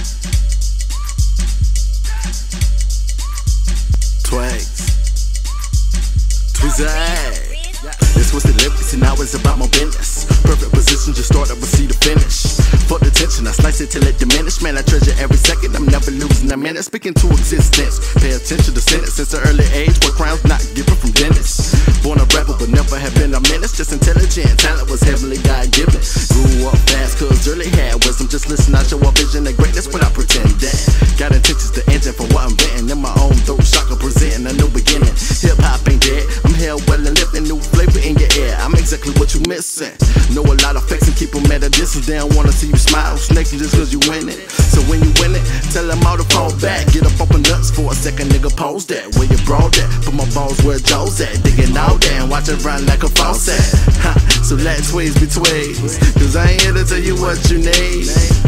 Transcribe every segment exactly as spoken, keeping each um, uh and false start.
Twags, Tweezy. This was the lyrics and now it's about my business. Perfect position, just start up and see the finish. Fuck the tension, I slice it till it diminish. Man, I treasure every second, I'm never losing a minute. Speaking to existence, pay attention to sentence. Since an early age, what crowns not given from dentists. Born a rapper but never have been a menace. Just intelligent, talent was heavenly God-given. Grew up fast cause early had wisdom. Just listen, I show a vision of greatness without pretending. Got intentions to engine for what I'm betting. In my own throat, shocker presenting a new beginning. Hip-hop ain't dead, I'm here well and living. New flavor in your ear, I'm exactly what you missing. Know a lot of fakes and keep them at a distance. They don't wanna see you smile, snaking just cause you win it. So when you win it, tell them all to fall back. Get up off nuts for a second, nigga, pose that. Where you brought that, put my balls where Joe's at. Digging all that and watch it run like a faucet. Ha, so let Tweez be Tweez, cause I ain't here to tell you what you need.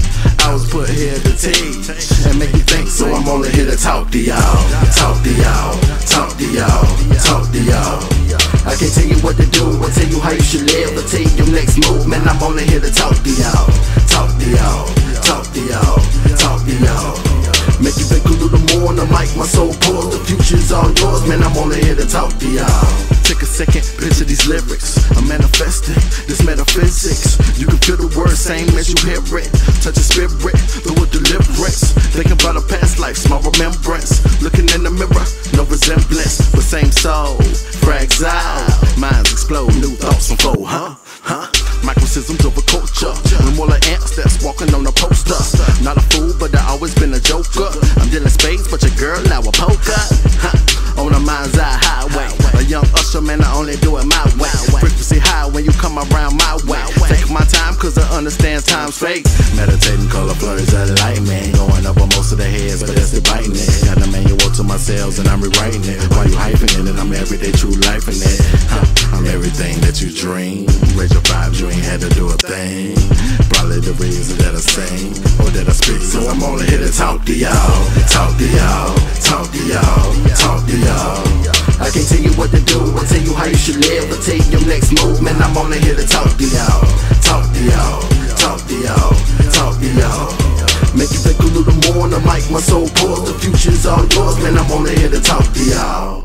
I was put here to teach and make you think, so I'm only here to talk to y'all. Talk to y'all, talk to y'all, talk to y'all. I can't tell you what to do, I'll tell you how you should live, I'll tell you your next move. Man, I'm only here to talk to y'all. Talk to y'all, talk to y'all, talk to y'all. Make you think a little more on the mic, my soul pours. The future's all yours, man, I'm only here to talk to y'all. Take a second, picture these lyrics. I'm manifesting this metaphysics. You can feel the words, same as you hear it. Touch a spirit, through a deliverance. Thinking about a past life, small remembrance. Looking in the mirror, no resemblance, but same soul. Frags out, minds explode, new thoughts unfold, huh? Huh? Microsystems over culture. When more like ants that's walking on a poster. Not a fool, but I always been a joker. I'm dealing spades, but your girl now a poker. Huh? On a mind's eye highway. A young usher, man, I only do it my way. Frequency high when you come around my way. Take my time, cause I understand time's fake. Meditating color blurs of enlightenment. Going over most of the heads, but that's the biting it. Got a manual to myself and I'm rewriting it. While you hyping it, and I'm everyday true life in it. Huh? I'm everything that you dream. Raise your vibes, you ain't had to do a thing. Probably the reason that I sing or that I speak. So I'm only here to talk to y'all. Talk to y'all, talk to y'all, talk to y'all. I can't tell you what to do, I'll tell you how you should live, I'll tell you your next move. Man, I'm only here to talk to y'all. Talk to y'all, talk to y'all, talk to y'all. Make you think a little more on the mic, my soul pours. The future's all yours, man, I'm only here to talk to y'all.